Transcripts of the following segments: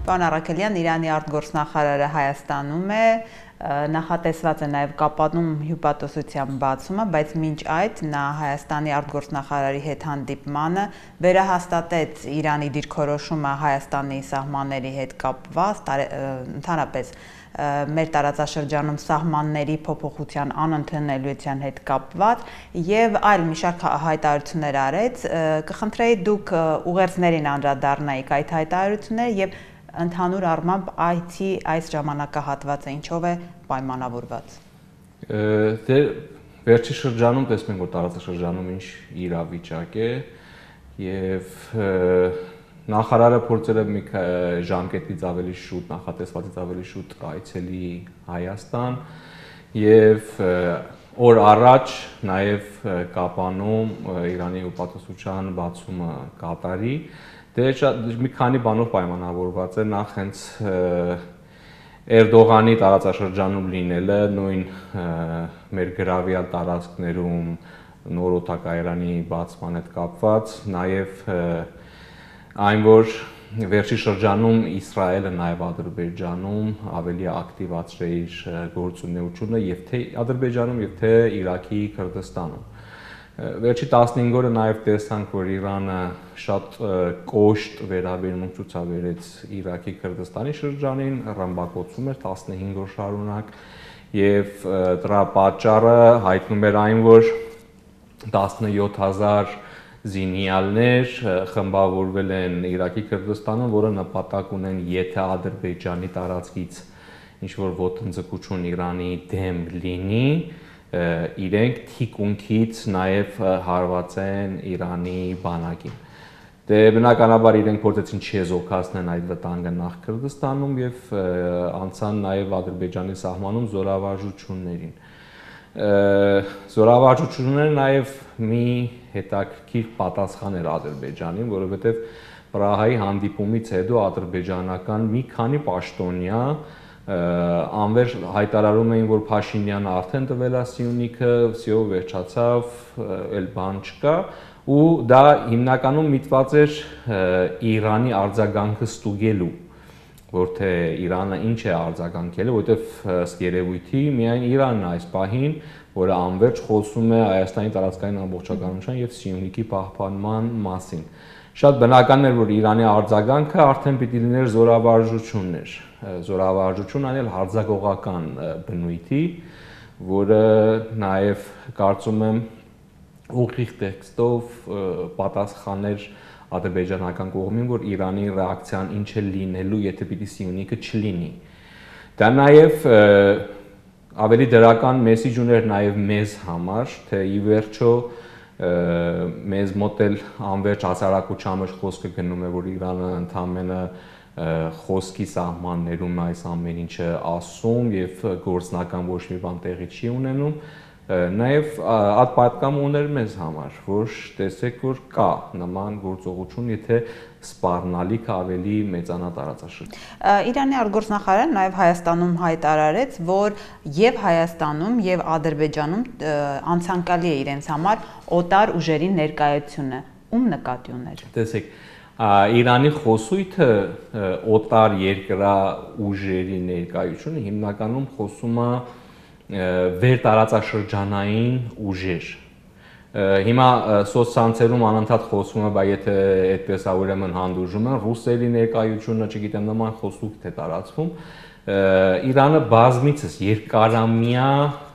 Պարոն Առաքելյան, Իրանի արտգործնախարարը Հայաստանում է, նախատեսված է նաև կապանում հյուպատոսության բացումը, բայց մինչ այդ նա Հայաստանի արտգործնախարարի հետ հանդիպմանը վերահաստատեց Իրանի դիրքորոշումը Հայաստանի սահմանների հետ կապված, ընդհանրապես մեր տարածաշրջանում սահմանների փոփոխության անընդունելիության հետ կապված եւ այլ մի շարք հայտարարություններ արեց, կխնդրեի դուք ուղերձներին անդրադառնայիք այդ հայտարարությունները եւ ընդհանուր առմամբ այս ժամանակահատվածը ինչով է պայմանավորված։ Վերջի շրջանում տեսնում ենք, որ տարածաշրջանում ինչ իրավիճակ է եւ նախարարը փորձել է մի ժամկետից ավելի շուտ, նախատեսվածից ավելի շուտ այցելի Հայաստան եւ օր առաջ նաեւ կապանում Իրանի հյուպատոսության բացումը կատարի։ Դե մի քանի բանով պայմանավորված է, նախ հենց Էրդողանի տարածաշրջանում լինելը, նույն մեր գրավյալ տարածքներում նոր օդակայարանի բացման հետ կապված, նաեւ այն որ վերջի շրջանում Իսրայելը նաև Ադրբեջանում ավելի ակտիվացրել իր գործունեությունը եւ թե Ադրբեջանում եւ թե Իրաքի Քրդստանում։ Վերջի 15 օրը նաև տեսանք, որ Իրանը շատ կոշտ վերաբերմունք ցուցաբերեց Իրաքի Քրդստանի շրջանին, ռմբակոծում էր 15 օր շարունակ եւ դրա պատճառը հայտնում էր այն, որ 17000 զինյալներ խմբավորվել են Իրաքի Քրդստանում, որը նպատակ ունեն, եթե Ադրբեջանի տարածքից ինչ-որ ոտնձգություն Իրանի դեմ լինի, իրենք թիկունքից նաև հարվածեն Իրանի բանակին։ Դե բնականաբար իրենք փորձեցին չեզոքացնել այդ վտանգը նախ Քրդստանում եւ անցան նաև Ադրբեջանի սահմանում զորավարժություններին։ Զորավարժությունները նաև մի հետաքրքիր պատասխան էր Ադրբեջանին, որովհետև Պրահայի հանդիպումից հետո ադրբեջանական մի քանի պաշտոնյա անվերջ հայտարարում էին, որ Փաշինյանը արդեն տվել է Սյունիքը, վсё վերջացավ, էլ բան չկա, ու դա հիմնականում միտված էր Իրանի արձագանքը ստուգելու, որ թե Իրանը ինչ է արձագանքել, որովհետև ըստ երևույթի միայն Իրանն է այս պահին, որը անվերջ խոսում է Հայաստանի տարածքային ամբողջականության եւ Սյունիքի պահպանման մասին։ Շատ բնական էր, որ Իրանի արձագանքը արդեն պիտի լիներ զորավարժություններ, զորավարժություն անել հարձակողական բնույթի, որը նաեւ կարծում եմ ուղիղ տեքստով պատասխաներ ադրբեջանական կողմին, որ Իրանի ռեակցիան ինչ է լինելու, եթե պիտի Սյունիքը չլինի։ Դա նաեւ ավելի դրական մեսիջ ուներ նաեւ մեզ համար, թե ի վերջո մեզ մոտ էլ անվերջ հասարակության մեջ խոսքը գնում է, որ Իրանը ընդամենը խոսքի սահմաններում այս ամեն ինչը ասում եւ գործնական ոչ մի բան տեղի չի ունենում, նաեւ պատկամ ուներ մեզ համար, որ տեսեք, որ կա նման գործողություն, եթե սպառնալիքը ավելի մեծանա տարածաշրջանում։ Իրանի արտգործնախարարը նաև Հայաստանում հայտարարեց, որ եւ Հայաստանում եւ Ադրբեջանում անցանկալի է իրենց համար օտար ուժերի ներկայությունը։ Ում նկատի ուներ։ Տեսեք, Իրանի խոսույթը օտար երկրա ուժերի ներկայությունը հիմնականում խոսում է վերտարածաշրջանային ուժեր։ Հիմա սոցցանցերում անընդհատ խոսում է, բայց եթե այդպես է, ուրեմն հանդուրժում են ռուսերի ներկայությունը, չգիտեմ, նման խոսուք թե տարածվում։ Իրանը բազմիցս երկարամյա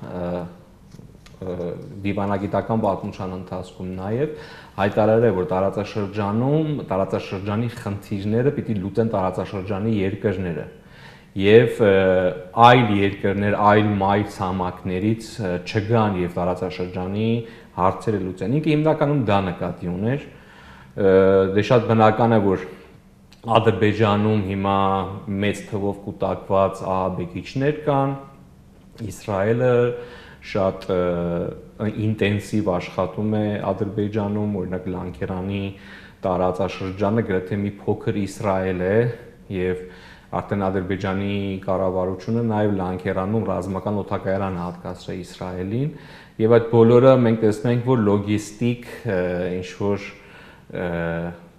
դիվանագիտական պատմության ընթացքում նաև հայտարարել է, որ տարածաշրջանի խնդիրները պիտի լուծեն տարածաշրջանի երկրները եւ այլ երկրներ, այլ մայր ցամաքներից չգան եւ տարածաշրջանի հարցերը լուծեն։ Ինքը հիմնականում դա նկատի ուներ։ Դե շատ բնական է, որ Ադրբեջանում հիմա մեծ թվով կուտակված ահաբեկիչներ կան, Իսրայելը շատ ինտենսիվ աշխատում է Ադրբեջանում, օրինակ Լանկերանի տարածաշրջանը գրեթե մի փոքր Իսրայել է եւ արդեն Ադրբեջանի կառավարությունը նաև Լանկերանում ռազմական օդակայարան հատկացրել Իսրայելին եւ այդ բոլորը մենք տեսնում ենք, որ լոգիստիկ ինչ որ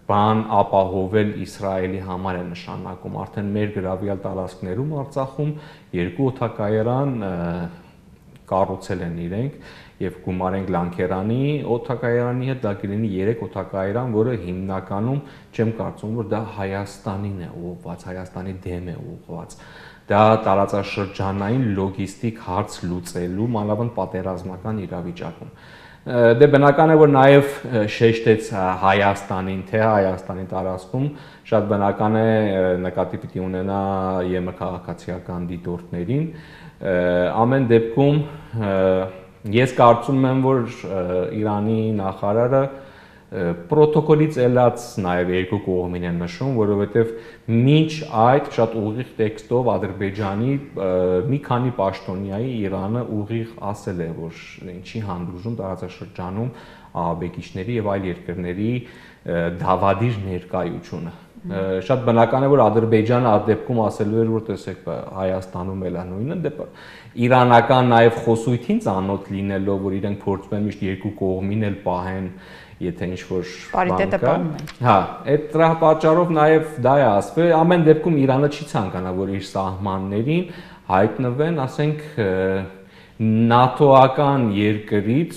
բան ապահովել Իսրայելի համար է նշանակում։ Արդեն մեր գրավյալ տարածքներում Արցախում 2 օդակայարան կառուցել են իրենք եւ գումարենք Լանքերանի օդակայարանի հետ, դա կլինի 3 օդակայարան, որը հիմնականում չեմ կարծում, որ դա Հայաստանին է ուղղված, Հայաստանի դեմ է ուղղված։ Դա տարածաշրջանային լոգիստիկ հարց լուծելու, մանավանդ պատերազմական իրավիճակում։ Դե բնական է, որ նաև շեշտեց Հայաստանին, թե Հայաստանի տարածքում շատ բնական է նկատի պիտի ունենա ԵՄ քաղաքացիական դիտորդներին։ Ամեն դեպքում ես կարծում եմ, որ Իրանի նախարարը պրոտոկոլից ելած նաև երկու կողմին են նշում, որովհետև մինչ այդ շատ ուղիղ տեքստով Ադրբեջանի մի քանի պաշտոնյայի Իրանը ուղիղ ասել է, որ ինչի հանդուրժում տարածաշրջանում ահաբեկիչների եւ այլ երկրների դավադիր ներկայությունը։ Շատ բնական է, որ Ադրբեջանը այդ դեպքում ասելու էր, որ տեսեք, Հայաստանում էլ է նույնը, դե իրանական նաև խոսույթին ծանոթ լինելով, որ իրենք փորձում են միշտ երկու կողմին էլ պահեն, եթե ինչ-որ պարիտետը պահում են։ Հա, այդ դրա պատճառով նաև դա է ասվել, ամեն դեպքում Իրանը չի ցանկանա, որ իր սահմաններին հայտնվեն, ասենք, ՆԱՏՕ-ական երկրից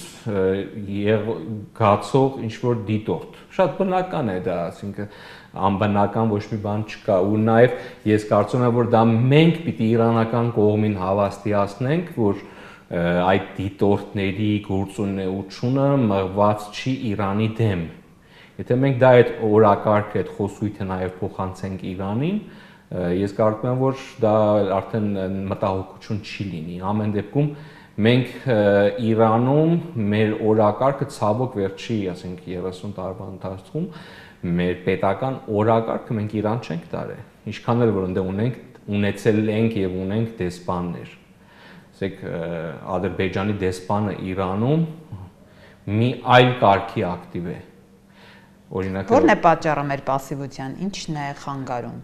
գացող ինչ-որ դիտորդ։ Շատ բնական է դա, ասինքն անբնական ոչ մի բան չկա, ու նաև ես կարծում եմ, որ դա մենք պիտի իրանական կողմին հավաստիացնենք, որ այդ դիտորդների գործունեությունը մղված չի Իրանի դեմ։ Եթե մենք դա այդ օրակարգը, այդ խոսույթը նաև փոխանցենք Իրանին, ես կարծում եմ, որ դա արդեն մտահոգություն չի լինի։ Ամեն դեպքում մենք Իրանում մեր օրակարգը ցավոք վերջի, ասենք 30 տարվա ընթացքում մեր պետական օրակարգը մենք Իրան չենք տարել։ Ինչքան էլ որ ընդ ունեցել ենք եւ ունենք դեսպաններ։ Ասեք Ադրբեջանի դեսպանը Իրանում մի այլ կարգի ակտիվ է։ Օրինակ Որն է պատճառը մեր пассивության, ինչն է խանգարում։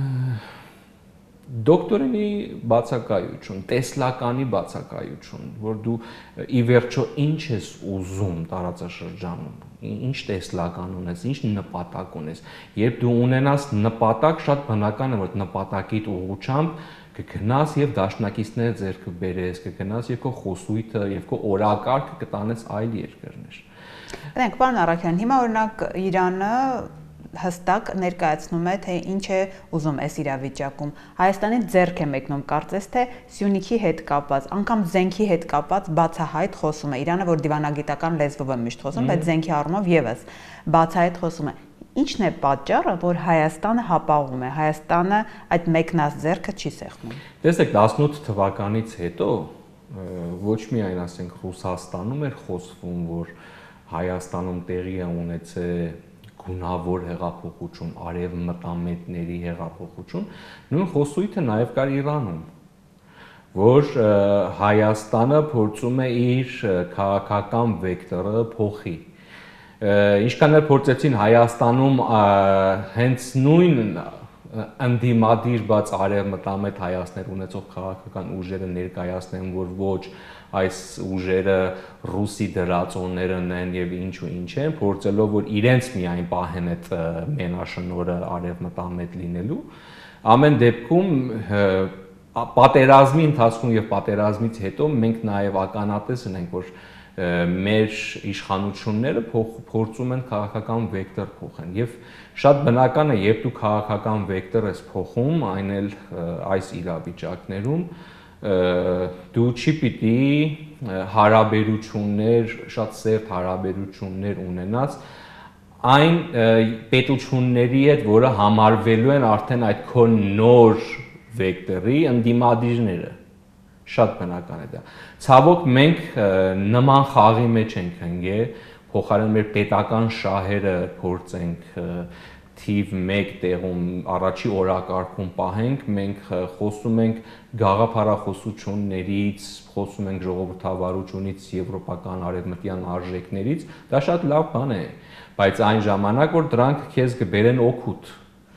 Դոկտորինի բացակայություն, տեսլականի բացակայություն, որ դու ի վերջո ինչ ես ուզում տարածաշրջանում, ինչ տեսլական ունես, ինչ նպատակ ունես։ Երբ դու ունենաս նպատակ, շատ բնական է, որ նպատակիդ ուղղությամբ կգնաս եւ դաշնակիցները ձեռքը բերես, կգնաս եւ քո խոսույթը եւ քո օրակարգը կտանես այլ երկրներ։ Դրանք բան առաքյան, հիմա օրինակ Իրանը հստակ ներկայացնում է, թե ինչ է ուզում այս իրավիճակում։ Հայաստանից ձեռք է մեկնում, կարծես թե Սյունիքի հետ կապված, անգամ զենքի հետ կապված բացահայտ խոսում է։ Իրանը, որ դիվանագիտական լեզվով է միշտ խոսում, բայց զենքի առումով եւս բացահայտ խոսում է։ Ինչն է պատճառը, որ Հայաստանը հապաղում է, Հայաստանը այդ մեկնած ձեռքը չի սեղմում։ Տեսեք, 18 թվականից հետո ոչ միայն ասենք Ռուսաստանում էր խոսվում, որ Հայաստանում տեղի է ունեցել գունավոր հեղափոխություն, արևմտամետների հեղափոխություն, նույն խոսույթը նաև կար Իրանում, որ Հայաստանը փորձում է իր քաղաքական վեկտորը փոխի։ Ինչքան էլ փորձեցին Հայաստանում հենց նույն ընդդիմադիր բաց արևմտամետ Հայաստներ ունեցող քաղաքական ուժերը ներկայացնեն, որ ոչ այս ուժերը ռուսի դրածոներն են եւ ինչու ինչ են, փորձելով որ իրենց միայն պահեն այդ մենաշնորհը արևմտամետ լինելու, ամեն դեպքում պատերազմի ընթացքում եւ պատերազմից հետո մենք նաեւ ականատես ենք, որ մեր իշխանությունները փորձում են քաղաքական վեկտոր փոխեն եւ շատ բնական է, երբ դու քաղաքական վեկտոր ես փոխում, այն էլ այս իրավիճակներում դու չի պիտի հարաբերություններ, շատ սերտ հարաբերություններ ունենաս այն պետությունների հետ, որը համարվելու են արդեն այդ քո նոր վեկտորի ընդդիմադիրները։ Շատ բնական է դա։ Ցավոք մենք նման խաղի մեջ ենք ընկել, փոխարեն մեր պետական շահերը փորձենք թիվ 1 տեղում առաջի օրակարգում պահենք, մենք խոսում ենք գաղափարախոսություններից, խոսում ենք ժողովրդավարությունից, եվրոպական արևմտյան արժեքներից, դա շատ լավ բան է, բայց այն ժամանակ որ դրանք քեզ կբերեն օգուտ,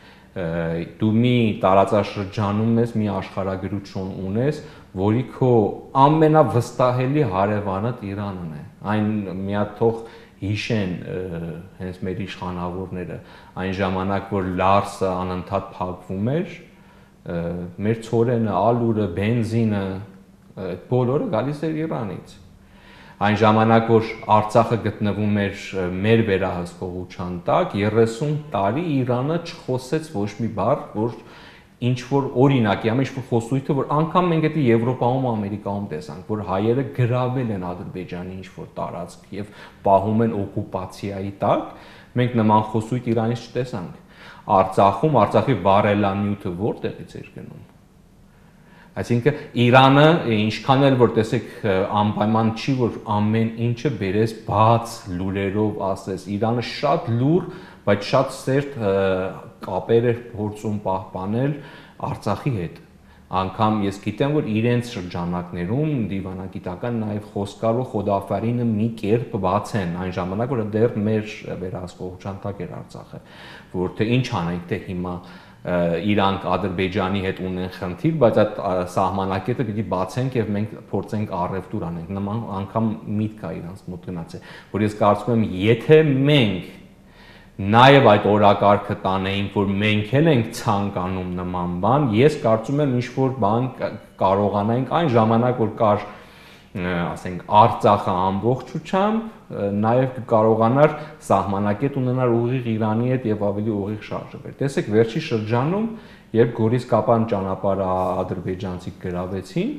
դու մի տարածաշրջանում ես, մի աշխարհագրություն ունես, որի քո ամենավստահելի հարևանը Իրանն է, այն մի հատ թող հիշեն հենց մեր իշխանավորները այն ժամանակ որ Լարսը անընդհատ փակվում էր, մեր ցորենը, ալուրը, բենզինը, այդ բոլորը գալիս էր Իրանից։ Այն ժամանակ որ Արցախը գտնվում էր մեր վերահսկողության տակ, 30 տարի Իրանը չխոսեց ոչ մի բառ, որ ինչ որ օրինակի, ինչ որ խոսույթը, որ անգամ մենք դա Եվրոպայում, Ամերիկայում տեսանք, որ հայերը գրավել են Ադրբեջանի ինչ որ տարածք եւ պահում են օկուպացիայի տակ, մենք նման խոսույթ Իրանից չտեսանք։ Արցախում Արցախի վառելանյութը որտեղից էր գնում։ Այսինքն Իրանը ինչքան էլ որ տեսեք անպայման չի որ ամեն ինչը բերես բաց լուրերով ասես, Իրանը շատ լուր, բայց շատ սերտ կապեր էր փորձում պահպանել Արցախի հետ։ Անկամ ես գիտեմ որ իրենց շրջանակներում դիվանագիտական նաև խոսք կար որ Խոդաֆարինը մի կերպ բացեն այն ժամանակ որ դեռ մեր վերահսկողության տակ էր Արցախը, որ թե ինչ անենք թե հիմա իրանք Ադրբեջանի հետ ունեն խնդիր, բայց այդ սահմանակետը պիտի բացենք եւ մենք փորձենք առևտուր անենք։ Նման անգամ միտք կա իրանց մոտ գնացել, որ ես կարծում եմ, եթե մենք նաեւ այդ օրակարգը տանեինք, որ մենք էլ ենք ցանկանում նման բան, ես կարծում եմ ինչ որ բան կարողանայինք այն ժամանակ որ կար ասենք Արցախը ամբողջությամբ նաև կարողանար սահմանակետ ունենալ ուղիղ Իրանի հետ եւ ավելի ուղիղ շարժվել։ Տեսեք վերջի շրջանում, երբ Գորիս-Կապան ճանապարհը ադրբեջանցիք գրավեցին,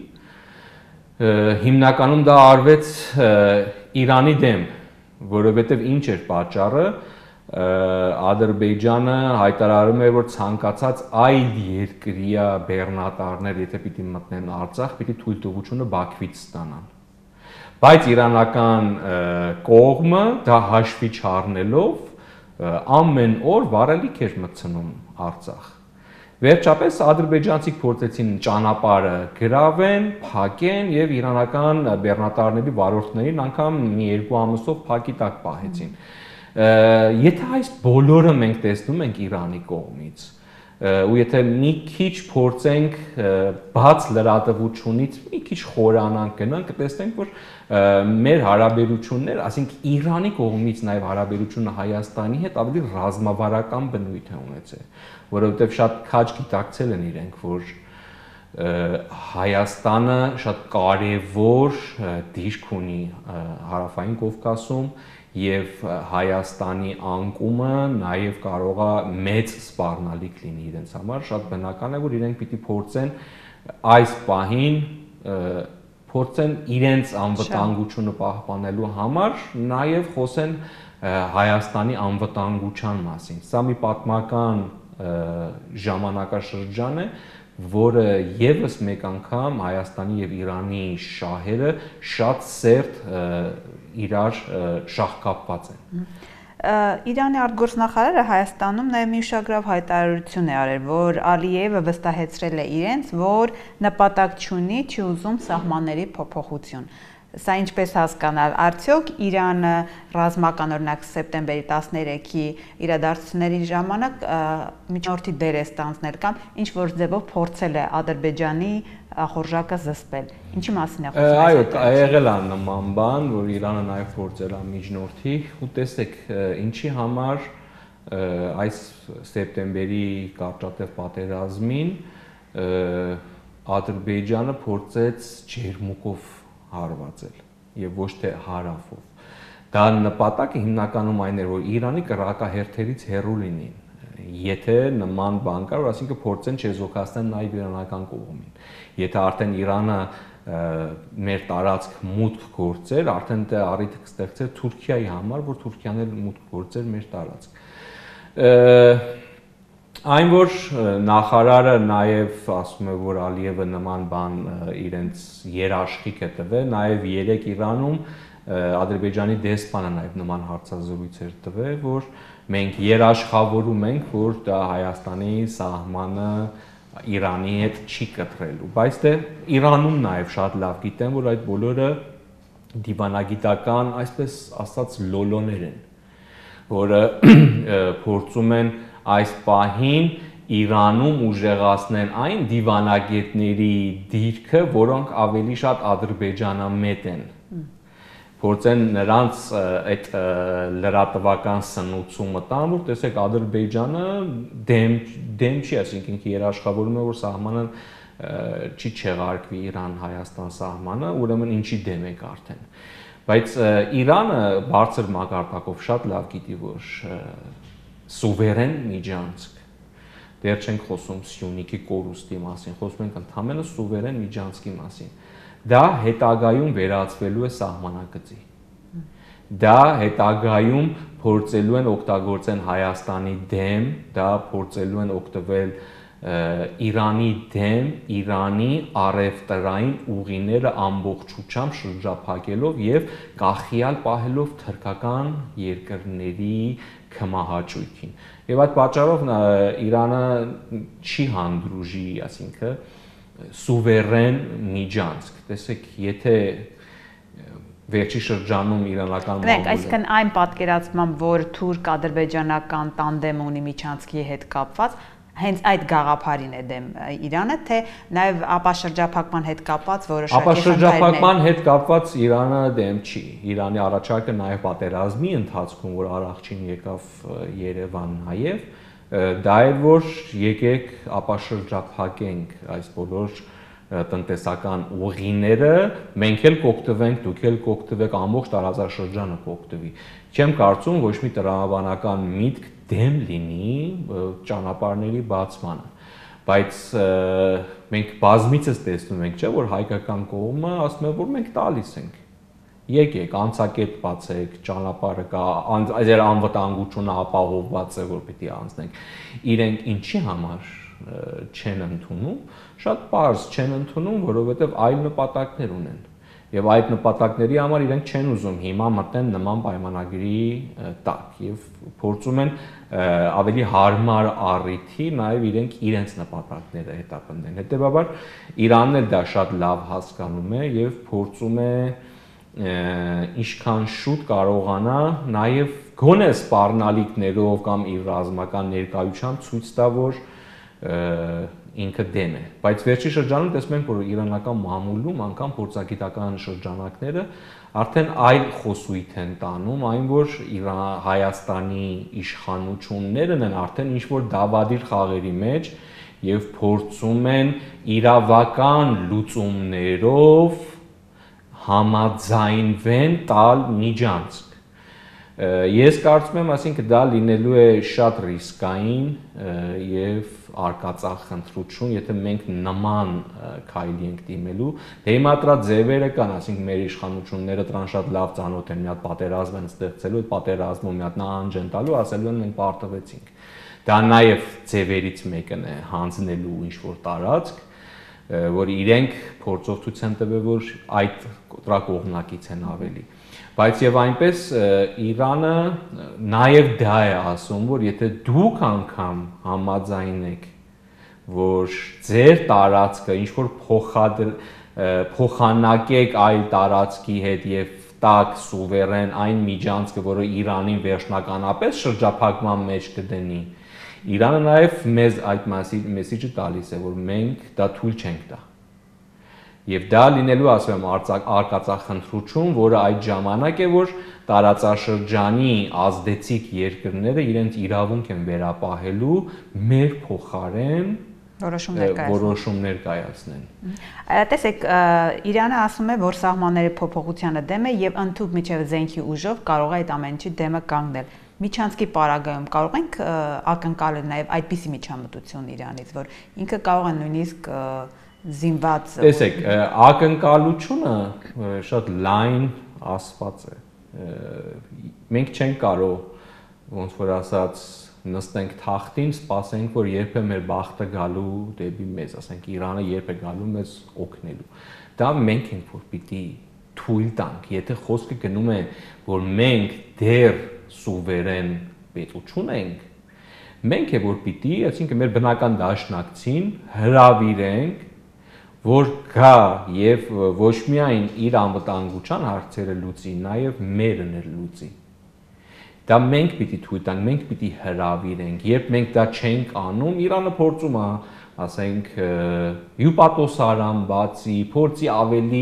հիմնականում դա արվեց Իրանի դեմ, որովհետեւ ինչ էր պատճառը, Ադրբեջանը հայտարարում է որ ցանկացած այլ երկրյա բեռնատարներ, եթե պիտի մտնեն Արցախ, պիտի թույլտվությունը Բաքվից ստանան։ Բայց իրանական կողմը դա հաշվի չառնելով ամեն օր վարելիք էր մտցնում Արցախ։ Վերջապես ադրբեջանցիք փորձեցին ճանապարհը գրավեն, փակեն եւ իրանական բեռնատարների վարորդներին անգամ մի 2 ամսով փակի տակ պահեցին։ Եթե այս բոլորը մենք տեսնում ենք Իրանի կողմից, ու եթե մի քիչ փորձենք բաց լրատվությունից մի քիչ խորանանք գնանք, կտեսնենք որ մեր հարաբերությունները, ասենք Իրանի կողմից նաև հարաբերությունը Հայաստանի հետ ավելի ռազմավարական բնույթ է ունեցել, որովհետև շատ քաջ գիտակցել են իրենք, որ Հայաստանը շատ կարևոր դիրք ունի Հարավային Կովկասում եւ Հայաստանի անկումը նաեւ կարող է մեծ սպառնալիք լինի իրենց համար, շատ բնական է որ իրենք պիտի փորձեն այս պահին փորձեն իրենց անվտանգությունը պահպանելու համար նաեւ խոսեն Հայաստանի անվտանգության մասին։ Սա մի պատմական ժամանակաշրջան է, որը եւս մեկ անգամ Հայաստանի եւ Իրանի շահերը շատ սերտ իրար շահկապված են։ Իրանի արտգործնախարարը Հայաստանում նաև մի ուշագրավ հայտարարություն է արել, որ Ալիևը վստահեցրել է իրենց, որ նպատակ չունի, չի ուզում սահմանների փոփոխություն։ Սա ինչպես հասկանալ, արդյոք Իրանը ռազմական օրինակ սեպտեմբերի 13-ի իրադարձությունների ժամանակ միջնորդի դեր է ստանձնել կամ ինչ որ ձևով փորձել է Ադրբեջանի ախորժակը զսպել։ Ինչի մասին է խոսքը։ Այո, եղել է նման բան, որ Իրանը նաև փորձել է միջնորդի, ու տեսեք, ինչի համար այս սեպտեմբերի կարճատև պատերազմին Ադրբեջանը փորձեց ջերմուկով հարվածել եւ ոչ թե հարավով։ Դա նպատակը հիմնականում այն էր, որ Իրանի կրակահերթերից հեռու լինին։ Եթե նման բան կար, այսինքն փորձեն չեզոքացնել նաեւ իրանական կողմին։ Եթե արդեն Իրանը մեր տարածք մուտք գործեր, արդեն դա առիթ կստեղծեր Թուրքիայի համար, որ Թուրքիան էլ մուտք գործեր մեր տարածք։ Այն որ նախարարը նաև ասում է, որ Ալիևը նման բան իրենց երաշխիք է տվել, նաև երեք Իրանում Ադրբեջանի դեսպանը նաև նման հարցազրույցեր տվել, որ մենք երաշխավորում ենք, որ դա Հայաստանի սահմանը Իրանի հետ չի կտրելու, բայց դե Իրանում նաև շատ լավ գիտեն, որ այդ բոլորը դիվանագիտական, այսպես ասած, լոլոներ են, որը փորձում են այս պահին Իրանում ուժեղացնեն այն դիվանագետների դիրքը, որոնք ավելի շատ ադրբեջանամետ են։ փորձեն նրանց այդ լրատվական սնուցումը տան, որ տեսեք Ադրբեջանը դեմ չի, այսինքն ինքը երաշխավորում է, որ սահմանը չի չեղարկվի Իրան-Հայաստան սահմանը, ուրեմն ինչի դեմ եք արդեն։ Բայց Իրանը բարձր մակարդակով շատ լավ գիտի, որ սուվերեն միջանցք, դեռ չենք խոսում Սյունիքի կորուստի մասին, խոսում ենք ընդհանրապես սուվերեն միջանցքի մասին։ Դա հետագայում վերածվելու է սահմանակցի։ Դա հետագայում փորձելու են օգտագործեն Հայաստանի դեմ, դա փորձելու են օգտվել Իրանի դեմ, Իրանի առևտրային ուղիները ամբողջությամբ շրջափակելով եւ կախյալ պահելով թրքական երկրների կմահաճույքին։ Եվ այդ պատճառով Իրանը չի հանդուրժի, ասինքն սուվերեն միջանցք։ Տեսեք, եթե վերջի շրջանում իրանական մամուլը այսինքն այն պատկերացմամբ, որ թուրք-ադրբեջանական տանդեմ ունի միջանցքի հետ կապված, հենց այդ գաղափարին է դեմ Իրանը, թե նաև ապաշրջափակման հետ կապված որոշակի ապաշրջափակման հետ կապված Իրանը դեմ չի։ Իրանի առաջարկը նաև պատերազմի ընթացքում, որ առողջին եկավ Երևան նաև, դա է որ եկեք ապաշրջափակենք այս բոլոր տնտեսական ուղիները, մենք էլ կօգտվենք, դուք էլ կօգտվեք, ամբողջ տարածաշրջանը կօգտվի։ Չեմ կարծում ոչ մի տրամաբանական միտք դեմ լինի ճանապարհների բացմանը, բայց մենք բազմիցս տեսնում ենք, չէ՞, որ հայկական կողմը ասում է, որ մենք տալիս ենք։ Եկեք, անցակետ բացեք, ճանապարհը կա, այլ անվտանգությունը ապահովված է, որ պիտի անցնենք։ Իրենք ինչի համար չեն ընդունում, շատ պարզ չեն ընդունում, որովհետև այլ նպատակներ ունեն։ Եվ այդ նպատակների համար իրենք չեն ուզում հիմա մտնեն նման պայմանագրի տակ եւ փորձում են ավելի հարմար առիթի նաեւ իրենց նպատակները հետապնդեն։ Հետեւաբար Իրանն էլ դա շատ լավ հասկանում է եւ փորձում է ինչքան շուտ կարողանա նաև գոնե սպառնալիքներով կամ իր ռազմական ներկայությամբ ցույց տա, որ ինքը դեմ է։ Բայց վերջի շրջանում տեսնում ենք, որ իրանական մամուլում անգամ փորձագիտական շրջանակները արդեն այլ խոսույթ են տանում, այն որ Հայաստանի իշխանություններն են արդեն ինչ-որ դավադիր խաղերի մեջ եւ փորձում են իրավական լուծումներով համաձայնվեն տալ միջանցք։ Ես կարծում եմ, ասինքն դա լինելու է շատ ռիսկային եւ արկածախնդրություն, եթե մենք նման քայլի ենք դիմելու, դե հիմա դրա ձևերը կան, ասինքն մեր իշխանությունները դրան շատ լավ ծանոթ են, մի հատ պատերազմ են ստեղծելու, այդ պատերազմում մի հատ նահանջ են տալու, ասելու են մենք պարտվեցինք։ Դա նաեւ ձևերից մեկն է հանձնելու ինչ-որ տարածք, որ իրենք փորձով ցույց են տվել, որ այդ դրա կողմնակից են ավելի։ Բայց եւ այնպես Իրանը նաեւ դա է ասում, որ եթե դուք անգամ համաձայնեք, որ ձեր տարածքը ինչ որ փոխանակեք այլ տարածքի հետ եւ տակ սուվերեն այն միջանցքը, որը Իրանին վերջնականապես շրջափակման մեջ կդնի, Իրանը նաև մեզ այդ մեսիջը տալիս է, որ մենք դա թույլ չենք տա։ Եվ դա լինելու, ասում եմ, արկածախնդրություն, որը այդ ժամանակ է, որ տարածաշրջանի ազդեցիկ երկրները իրենց իրավունք են վերապահելու մեր փոխարեն որոշումներ կայացնեն։ Տեսեք, Իրանը ասում է, որ սահմանների փոփոխությանը դեմ է եւ ընդհանուր միջև զենքի ուժով կարող է այդ ամենի դեմը կանգնել։ Միջանցքի պարագայում կարող ենք ակնկալել նաև այդպիսի միջամտություն Իրանից, որ ինքը կարող է նույնիսկ զինված։ Տեսեք, ակնկալությունը շատ լայն ասված է։ Մենք չենք կարող, ոնց որ ասած, նստենք թախտին, սպասենք, որ երբ է մեր բախտը գալու դեպի մեզ, ասենք Իրանը երբ է գալու մեզ օգնելու։ Դա մենք ենք, որ պիտի թույլ տանք։ Եթե խոսքը գնում է, որ մենք դեռ սուվերեն պետություն ենք, մենք է որ պիտի, այսինքն մեր բնական դաշնակցին հրավիրենք, որ գա եւ ոչ միայն իր անվտանգության հարցերը լուծի, նաեւ մերն էլ լուծի։ Դա մենք պիտի թույլ տանք, մենք պիտի հրավիրենք, երբ մենք դա չենք անում, Իրանը փորձում է, ասենք, հյուպատոսարան բացի, փորձի ավելի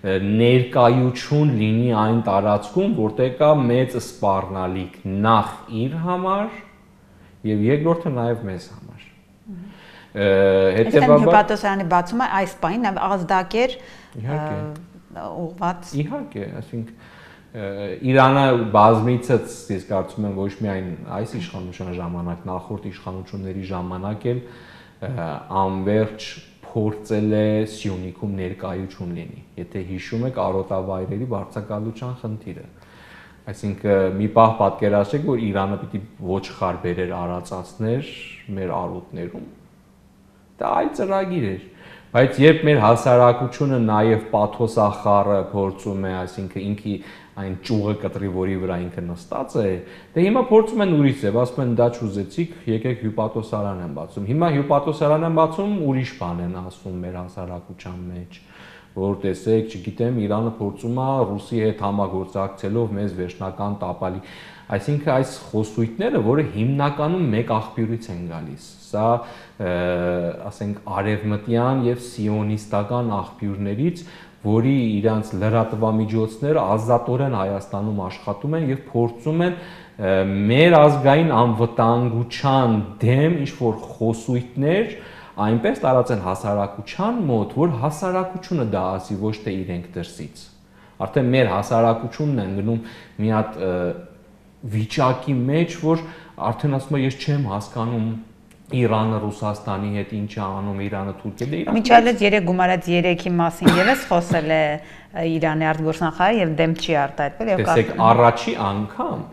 ներկայություն լինի այն տարածքում, որտեղ կա մեծ սպառնալիք նախ իր համար եւ երկրորդը նաեւ մեզ համար։ Հետեւաբար հյուպատոսարանի բացումը այս պահին ազդակեր ուղղված։ Իհարկե, այսինքն Իրանը բազմիցս ես կարծում եմ ոչ միայն այս իշխանության ժամանակ, նախորդ իշխանությունների ժամանակ էլ անverջ փորձել է Սյունիքում ներկայություն լինի։ Եթե հիշում եք արոտավայրերի բարձրակալության խնդիրը, այսինքն մի պահ պատկերացրեք, որ Իրանը պիտի ոչխար բերեր արածածներ մեր արոտներում։ Դա այլ ծրագիր էր, բայց երբ մեր հասարակությունը նաև պաթոսախառը փորձում է, այսինքն ինքի այն ճյուղը կտրի, որի վրա ինքը նստած է, դե հիմա փորձում են ուրիշ ձև, ասում են դա չուզեցիք, եկեք հյուպատոսարան են բացում։ Հիմա հյուպատոսարան են բացում, ուրիշ բան են ասում մեր հասարակության մեջ, որ տեսեք, չգիտեմ, Իրանը փորձում է Ռուսի հետ համագործակցելով մեզ վերջնական տապալի։ Այսինքն այս խոսույթները, որը հիմնականում մեկ աղբյուրից են գալիս, սա ասենք արևմտյան եւ սիոնիստական աղբյուրներից, որի իրանց լրատվամիջոցները ազատորեն Հայաստանում աշխատում են եւ փորձում են մեր ազգային անվտանգության դեմ ինչ-որ խոսույթներ այնպես տարածեն հասարակության մոտ, որ հասարակությունը դա ասի, ոչ թե իրենք դրսից։ Արդեն մեր հասարակությունն են գնում մի հատ վիճակի մեջ, որ արդեն ասում է ես չեմ հասկանում Իրանը Ռուսաստանի հետ ինչ է անում, Իրանը Թուրքիա, դե Միջալից 3 գումարած 3-ի մասին եւս խոսել է Իրանի արտգործնախարարը եւ դեմ չի արտահայտվել եւ տեսեք առաջի անգամ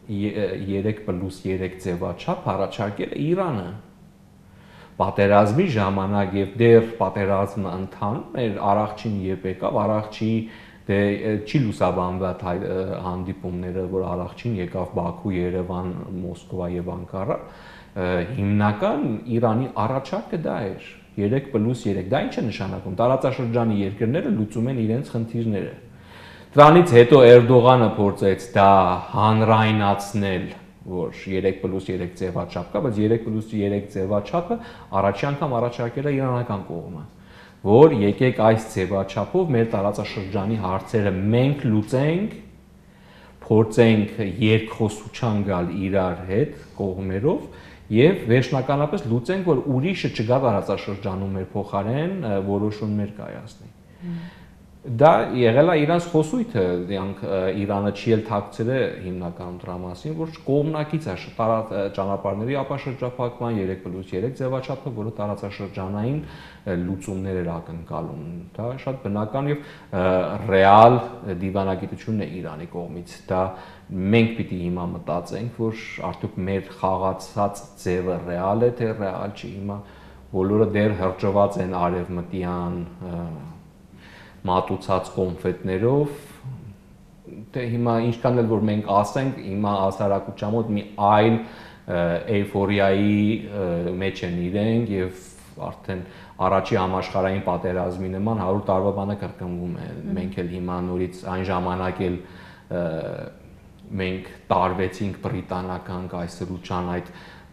3+3 ձևաչափ առաջարկել է Իրանը պատերազմի ժամանակ եւ դեռ պատերազմը ընթանում էր Արաղչին երբ եկավ Արաղչի դե չի լուսաբանված հանդիպումները որ Արաղչին եկավ Բաքու, Երևան, Մոսկվա եւ Անկարա հիմնական Իրանի առաջարկը դա էր 3+3 դա ինչ է նշանակում տարածաշրջանի երկրները լուծում են իրենց խնդիրները դրանից հետո Էրդողանը փորձեց դա հանրայնացնել որ 3+3 ձևաչափ կա բայց 3+3 ձևաչափը առաջի անգամ առաջարկել է իրանական կողմը որ եկեք այս ձևաչափով մեր տարածաշրջանի հարցերը մենք լուծենք փորձենք երկխոսության գալ իրար հետ կողմերով եւ վերջնականապես լուծենք որ ուրիշը չգա տարածաշրջանում մեր փոխարեն որոշումներ կայացնի դա եղել է իրանց խոսույթը դրանք Իրանը չի էլ թաքցրել է հիմնականում դրա մասին որ կողմնակից է ճանապարհների ապաշրջափակման 3+3 ձևաչափը որը տարածաշրջանային լուծումներ էր ակնկալում դա շատ բնական եւ ռեալ դիվանագիտությունն է Իրանի կողմից դա մենք պիտի հիմա մտածենք որ արդյոք մեր խաղացած ձևը ռեալ է թե ռեալ չի հիմա բոլորը դեռ հրճված են արևմտյան մատուցած կոնֆետներով թե հիմա ինչքան էլ որ մենք ասենք հիմա հասարակության մոտ մի այլ էյֆորիայի մեջ են իրենք եւ արդեն առաջի համաշխարհային պատերազմի նման 100 տարվա բանը կրկնվում է մենք էլ հիմա նորից այն ժամանակ էլ մենք տարվեցինք բրիտանական կայսրության այդ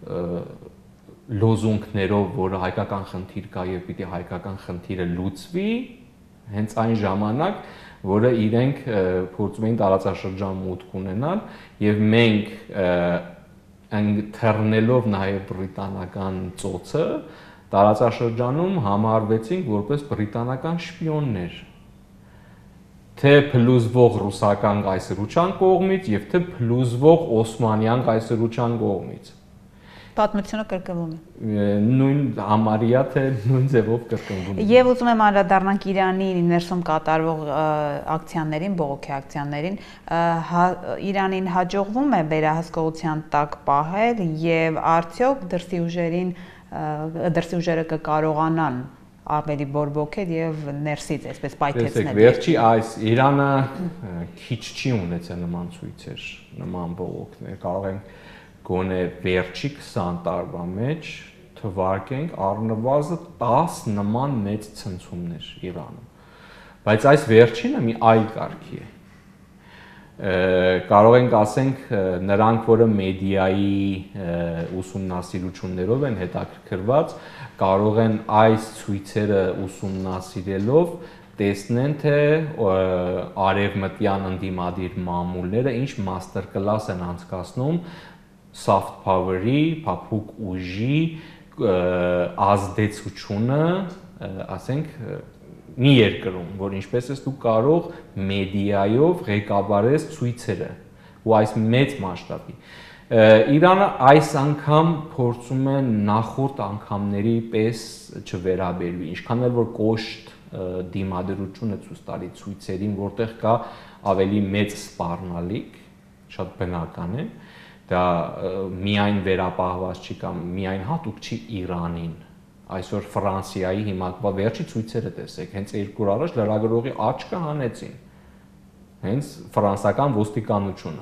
լոզունգներով որ հայկական խնդիր կա եւ պիտի հայկական խնդիրը լուծվի հենց այն ժամանակ, որը իրենք փորձում էին տարածաշրջան մուտք ունենալ եւ մենք ընթեռնելով նաեւ բրիտանական ծոցը տարածաշրջանում համարվեցինք որպես բրիտանական շպիոններ թե փլուզվող ռուսական կայսրության կողմից եւ թե փլուզվող օսմանյան կայսրության կողմից պատմությունը կրկնվում է նույն համարյա թե նույն ձևով կրկնվում է եւ ուզում եմ անդրադառնանք Իրանի ներսում կատարվող ակցիաներին բողոքի ակցիաներին Իրանին հաջողվում է վերահսկողության տակ պահել եւ արդյոք դրսի ուժերը կկարողանան ավելի բորբոքել եւ ներսից այսպես պայթեցնել։ Տեսեք, վերջի այս Իրանը քիչ չի ունեցել նման ցույցեր, նման բողոքներ, կարող ենք գոնե վերջի 20 տարվա մեջ թվարկենք առնվազն 10 նման մեծ ցնցումներ Իրանում։ Բայց այս վերջինը մի այլ կարգի է։ Կարող ենք ասենք նրանք, որը մեդիայի ուսումնասիրություններով են հետաքրքրված, կարող են այս ցույցերը ուսումնասիրելով տեսնեն թե արևմտյան ընդդիմադիր մամուլները ինչ master class են անցկացնում soft power-ի, փափուկ ուժի ազդեցությունը, ասենք մի երկրում, որ ինչպես ես դու կարող մեդիայով ղեկավարես ցույցերը ու այս մեծ մասշտաբի Իրանը այս անգամ փորձում է նախորդ անգամների պես չվերաբերվի, ինչքան էլ որ կոշտ դիմադրությունը ցույց տալի ցույցերին, որտեղ կա ավելի մեծ սպառնալիք, շատ բնական է, դա միայն վերապահված չի կամ միայն հատուկ չի Իրանին, այսօր Ֆրանսիայի հիմա վերջի ցույցերը տեսեք, հենց 2 օր առաջ լրագրողի աչքը հանեցին, հենց ֆրանսիական ոստիկանությունը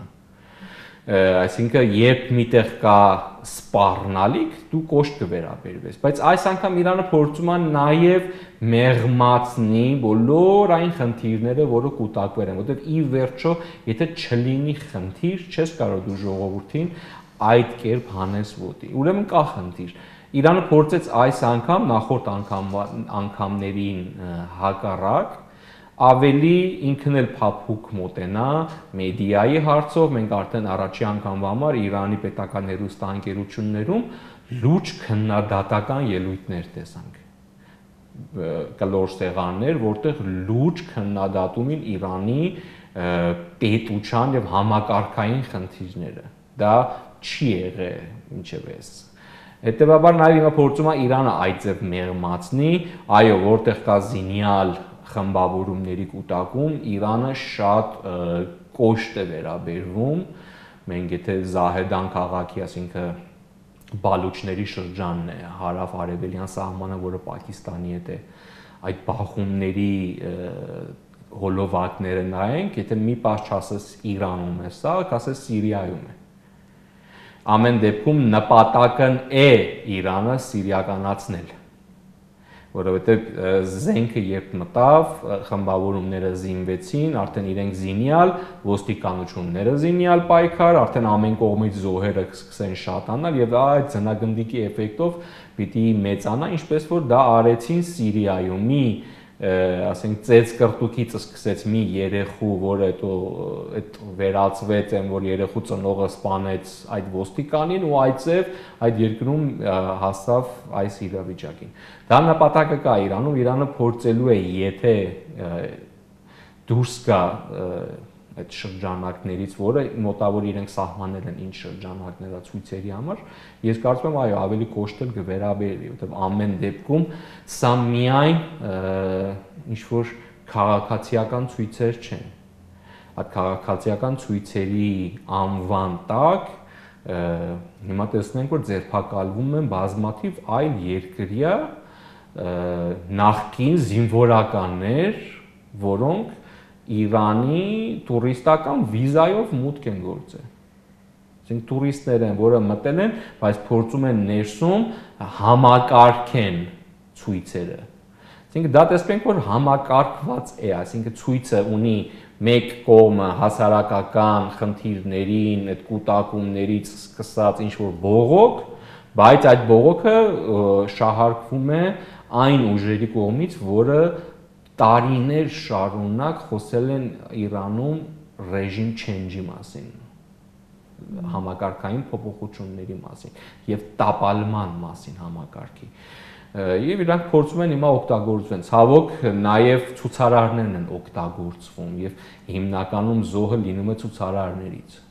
Այսինքն երբ միտեղ կա սպառնալիք, դու կոշտ կվերաբերվես, բայց այս անգամ Իրանը փորձում է նաև մեղմացնի բոլոր այն խնդիրները, որը կուտակվել են, որովհետև ի վերջո, եթե չլինի խնդիր, չես կարող դու ժողովրդին այդ կերպ հանես ոտի։ Ուրեմն կա խնդիր։ Իրանը փորձեց այս անգամ նախորդ անգամներին հակառակ ավելի ինքն էլ փափուկ մոտենա մեդիայի հարցով, մենք արդեն առաջի անգամվա համար Իրանի պետական հեռուստաընկերություններում լուրջ քննադատական ելույթներ տեսանք։ Կլոր սեղաններ, որտեղ լուրջ քննադատում են Իրանի պետության եւ համակարգային խնդիրները։ Դա չի եղել ինչեւ էս։ Հետևաբար նաև հիմա փորձում է Իրանը այդ ձև մեղմացնի, այո, որտեղ կա զինյալ խմբավորումների կուտակում Իրանը շատ կոշտ է վերաբերվում, մենք եթե Զահեդան քաղաքի, ասինքն Բալուչների շրջանն է, հարավ-արևելյան սահմանը, որը Պակիստանի հետ է, այդ բախումների հոլովակները նայենք, եթե մի պահ չասես Իրանում է սա, կասես Սիրիայում է։ Ամեն դեպքում նպատակն է Իրանը սիրիականացնել որովհետև զենքը երբ մտավ, խմբավորումները զինվեցին, արդեն իրենք զինյալ, ոստիկանությունները զինյալ պայքար, արդեն ամեն կողմից զոհերը սկսեն շատանալ եւ այդ ձնագնդիկի էֆեկտով պիտի մեծանա, ինչպես որ դա արեցին Սիրիայում, ասենք ծեծ կրտուկից սկսեց մի երեխու, որը այդ վերածվեց այն, որ երեխու ծնողը սպանեց այդ ոստիկանին ու այդպես այդ երկրում հասավ այս իրավիճակին։ Դա նպատակը կա Իրանում, Իրանը փորձելու է, եթե դուրս գա այդ շրջանակներից, որը մոտավոր իրենք սահմանել են ինչ շրջանակներա ցույցերի համար, ես կարծում եմ այո, ավելի կոշտել կվերաբերվի, որովհետև ամեն դեպքում սա միայն ինչ որ քաղաքացիական ցույցեր չեն։ Այդ քաղաքացիական ցույցերի անվան տակ հիմա տեսնենք, որ ձերբակալվում են բազմաթիվ այլ երկրյա նախկին զինվորականներ, որոնք Իրանի տուրիստական վիզայով մուտք են գործել։ Այսինքն տուրիստներ են, որը մտել են, բայց փորձում են ներսում համակարգեն ցույցերը։ Այսինքն դա տեսնենք, որ համակարգված է, այսինքն ցույցը ունի մեկ կողմը հասարակական խնդիրներին, այդ կուտակումներից սկսած ինչ-որ բողոք, բայց այդ բողոքը շահարկվում է այն ուժերի կողմից, որը տարիներ շարունակ խոսել են Իրանում ռեժիմ չենջի մասին, համակարգային փոփոխությունների մասին եւ տապալման մասին համակարգի։ Եվ իրանք փորձում են հիմա օգտագործեն, ցավոք նաեւ ցուցարարներն են օգտագործվում եւ հիմնականում զոհը լինում է ցուցարարներից։